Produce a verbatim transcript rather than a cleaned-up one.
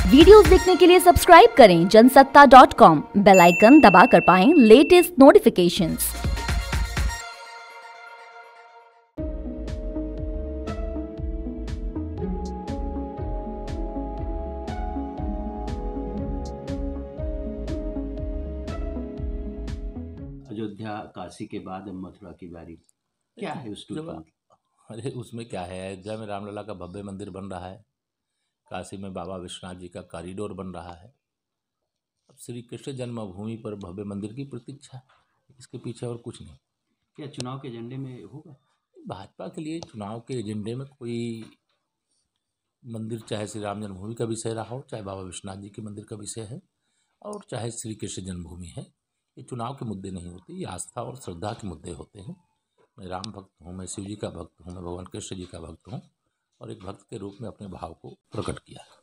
Videos देखने के लिए सब्सक्राइब करें Jansatta dot com, bell icon दबाकर पाएं लेटेस्ट नोटिफिकेशंस। अयोध्या काशी के बाद अब मथुरा की बारी, क्या है उस टूर का? अरे उसमें क्या है, अयोध्या में रामलला का भव्य मंदिर बन रहा है, काशी में बाबा विश्वनाथ जी का कॉरिडोर बन रहा है। अब श्री कृष्ण जन्मभूमि पर भव्य मंदिर की प्रतीक्षा, इसके पीछे और कुछ नहीं। क्या चुनाव के एजेंडे में होगा? भाजपा के लिए चुनाव के एजेंडे में कोई मंदिर, चाहे श्री राम जन्मभूमि का विषय रहा हो, चाहे बाबा विश्वनाथ जी के मंदिर का विषय है, और चाहे श्री कृष्ण जन्मभूमि है, ये चुनाव के मुद्दे नहीं होते, ये आस्था और श्रद्धा के मुद्दे होते हैं। मैं राम भक्त हूँ, मैं शिव जी का भक्त हूँ, मैं भगवान कृष्ण जी का भक्त हूँ, और एक भक्त के रूप में अपने भाव को प्रकट किया।